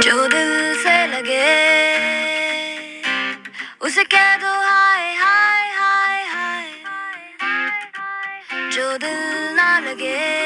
जो दिल से लगे उसे कह दो हाय हाय हाय हाय, जो दिल ना लगे